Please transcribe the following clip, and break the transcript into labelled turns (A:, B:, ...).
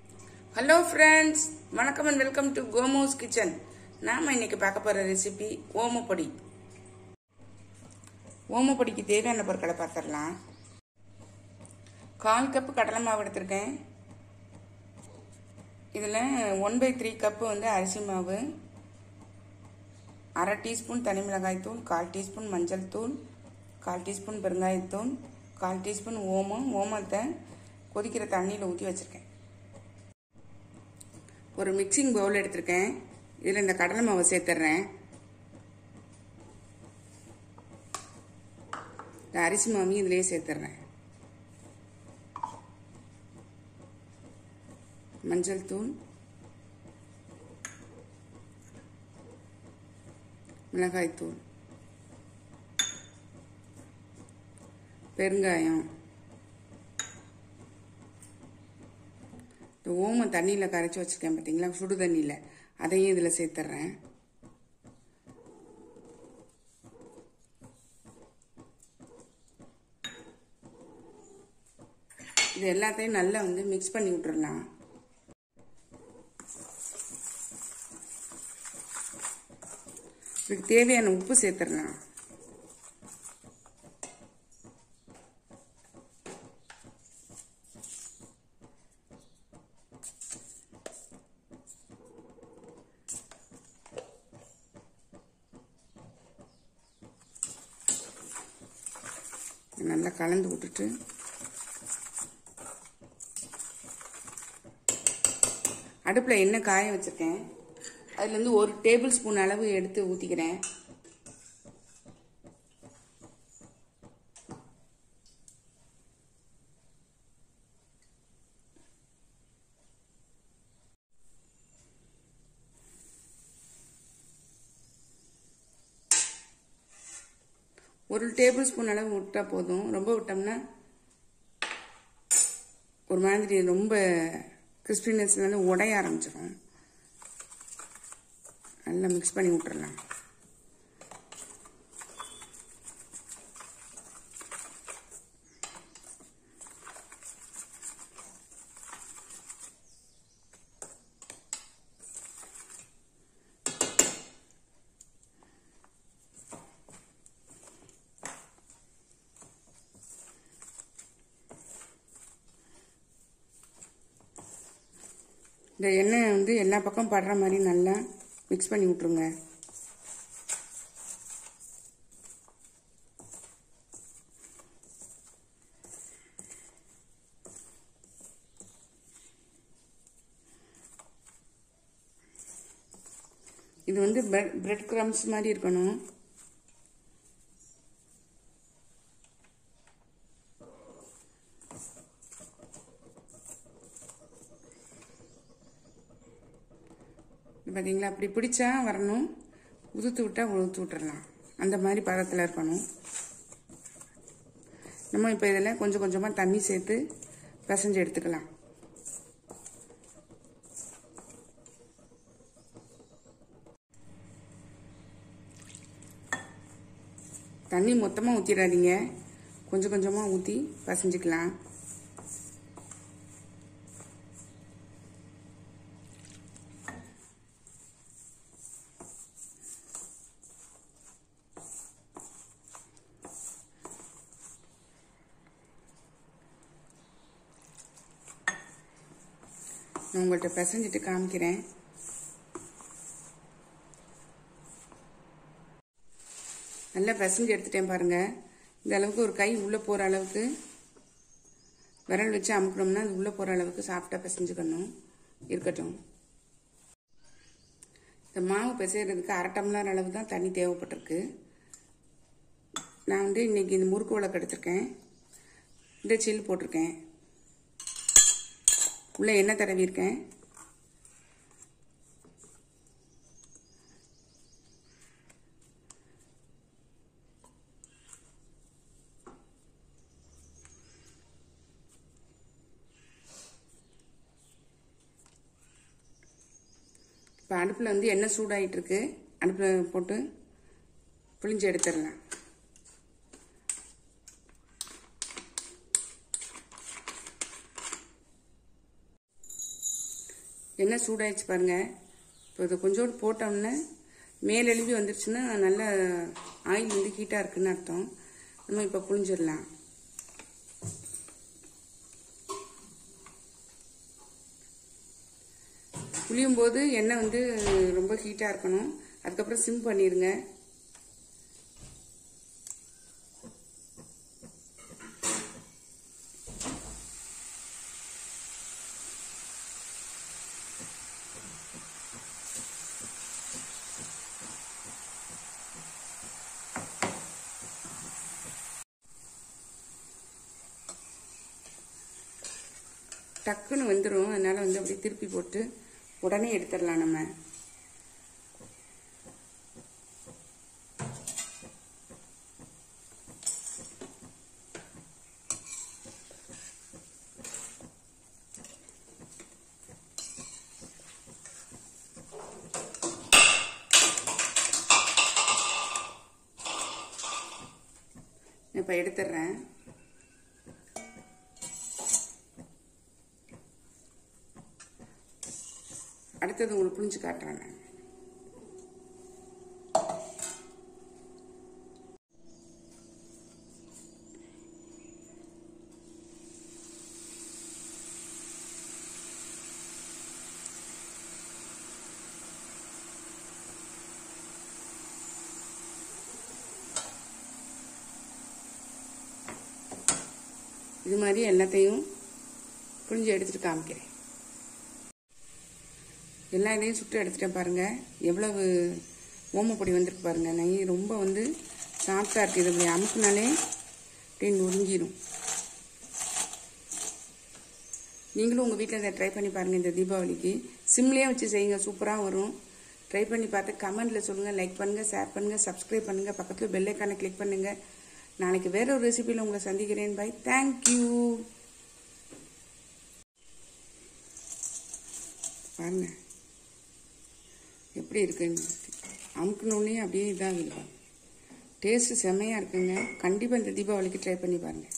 A: Hello friends, வணக்கம் and welcome to GOMU'S kitchen. நாம இன்னைக்கு பார்க்க போற ரெசிபி ஓமப்பொடி. ஓமப்பொடிக்கு தேவையான பொருட்களை பார்த்துடலாம். 1/4 கப் கடலை மாவு எடுத்திருக்கேன். இதுல 1/3 கப் வந்து அரிசி மாவு, 1/2 டீஸ்பூன் தனி மிளகாய் தூள், 1/4 டீஸ்பூன் மஞ்சள் தூள், 1/4 டீஸ்பூன் பெருங்காயத்தூள், 1/4 டீஸ்பூன் ஓமத்தை கொதிக்கிற தண்ணியில் ஊற்றி வச்சிருக்கேன். ஒரு மிக்சிங் பவுல் எடுத்திருக்கேன். இதில் இந்த கடலை மாவை சேர்த்துறேன். இந்த அரிசி மாவையும் இதுலேயே சேர்த்துறேன். மஞ்சள் தூள், மிளகாய் தூள், பெருங்காயம், இந்த ஓமம் தண்ணியில் கரைச்சி வச்சுருக்கேன் பார்த்தீங்களா, சுடு தண்ணியில், அதையும் இதில் சேர்த்துட்றேன். இது எல்லாத்தையும் நல்லா வந்து மிக்ஸ் பண்ணி விட்டுறலாம். இதுக்கு தேவையான உப்பு சேர்த்துடலாம். நல்லா கலந்து விட்டுட்டு அடுப்பில் எண்ணெய் காய வச்சிருக்கேன். அதுலேருந்து 1 டேபிள் ஸ்பூன் அளவு எடுத்து ஊற்றிக்கிறேன். ஒரு டேபிள் ஸ்பூன் அளவு விட்டா போதும். ரொம்ப விட்டோம்னா ஒரு மாதிரி ரொம்ப கிறிஸ்பினஸ் வந்து உடைய ஆரம்பிச்சிடும். நல்லா மிக்ஸ் பண்ணி விட்டுறலாம். இந்த எண்ணெய் வந்து எல்லா பக்கம் படுற மாதிரி நல்லா மிக்ஸ் பண்ணி விட்டுருங்க. இது வந்து பிரெட் கிரம்ஸ் மாதிரி இருக்கணும். பார்த்தீங்களா, அப்படி பிடிச்சா வரணும், உதுத்து விட்டா உதுத்து விட்டுறலாம். அந்த மாதிரி பதத்தில் இருக்கணும். நம்ம இப்போ இதில் கொஞ்சம் கொஞ்சமாக தண்ணி சேர்த்து பிசைஞ்சு எடுத்துக்கலாம். தண்ணி மொத்தமாக ஊற்றிடாதீங்க, கொஞ்சம் கொஞ்சமாக ஊற்றி பிசைஞ்சிக்கலாம். நான் உங்கள்கிட்ட பிசைஞ்சிட்டு காமிக்கிறேன். நல்லா பிசைஞ்சு எடுத்துட்டேன் பாருங்க. இந்த அளவுக்கு ஒரு கை உள்ளே போகிற அளவுக்கு விரல் வச்சு அமுக்கணும்னா அது உள்ளே போகிற அளவுக்கு சாஃப்டாக பிசைஞ்சுக்கணும். இருக்கட்டும். இந்த மாவு பிசைகிறதுக்கு 1/2 டம்ளர் அளவு தான் தண்ணி தேவைப்பட்டிருக்கு. நான் வந்து இன்னைக்கு இந்த முறுக்கு விளக்கு எடுத்திருக்கேன். இந்த சில் போட்டிருக்கேன். உள்ள எண்ணெய் தடவி இருக்கேன். இப்போ அடுப்பில் வந்து எண்ணெய் சூடாகிட்டு இருக்கு. அடுப்பில் போட்டு புளிஞ்சு எடுத்துடலாம். எண்ணெய் சூடாயிடுச்சு பாருங்கள். இப்போ இதை கொஞ்சோண்டு போட்டோம்னா மேல் எழுப்பி வந்துருச்சுன்னா நல்லா ஆயில் வந்து ஹீட்டாக இருக்குன்னு அர்த்தம். நம்ம இப்போ புழிஞ்சிடலாம். புளியும் போது எண்ணெய் வந்து ரொம்ப ஹீட்டாக இருக்கணும். அதுக்கப்புறம் சிம் பண்ணிடுங்க. டக்குன்னு வந்துடும். அதனால வந்து அப்படியே திருப்பி போட்டு உடனே எடுத்துடலாம். நம்ம இப்போ எடுத்துடுறேன். அடுத்தது உங்களுக்கு புளிஞ்சு காட்டுறேன். இது மாதிரி எல்லாத்தையும் புளிஞ்சு எடுத்துட்டு காமிக்கிறேன். எல்லா இதையும் சுட்டு எடுத்துட்டேன் பாருங்கள். எவ்வளவு ஓமப்பொடி வந்திருக்கு பாருங்கள். நெய் ரொம்ப வந்து சாஃப்டாக இருக்குது. இது அப்படி அமுக்குனாலே அப்படியே நொறுங்கிடும். நீங்களும் உங்கள் வீட்டில் இதை ட்ரை பண்ணி பாருங்கள். இந்த தீபாவளிக்கு சிம்லேயே வச்சு செய்யுங்க. சூப்பராக வரும். ட்ரை பண்ணி பார்த்து கமெண்டில் சொல்லுங்கள். லைக் பண்ணுங்கள், ஷேர் பண்ணுங்கள், சப்ஸ்கிரைப் பண்ணுங்கள். பக்கத்தில் பெல் ஐக்கானை கிளிக் பண்ணுங்கள். நாளைக்கு வேற ஒரு ரெசிபியில் உங்களை சந்திக்கிறேன். பை. தேங்க்யூ. பாருங்க எப்படி இருக்குன்னு. அமுக்குனோடனே அப்படியே இதாகுது. டேஸ்ட்டு செம்மையாக இருக்குங்க. கண்டிப்பாக இந்த தீபாவளிக்கு ட்ரை பண்ணி பாருங்கள்.